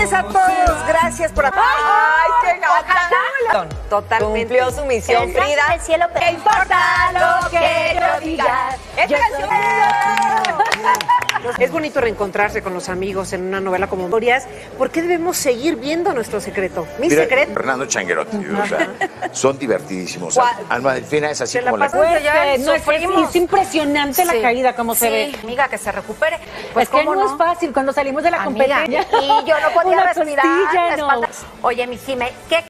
noches a todos. Gracias por... ¡Ay, qué gata! Totalmente. Cumplió su misión, Frida. Del cielo, ¿Qué importa lo que yo diga? ¡Esta canción! Es bonito reencontrarse con los amigos en una novela como Memorias. ¿Por qué debemos seguir viendo nuestro secreto? Mi Mira, secreto. Fernando Changuerotti, o sea, son divertidísimos. Alma Delfina es así Te la como la... pasas ya, No, es impresionante la caída, como se ve. Amiga, que se recupere. Pues Es que no es fácil cuando salimos de la Amiga, competencia. y yo no podía Una respirar. costilla, la no. espalda. Oye, mi Jime, ¿qué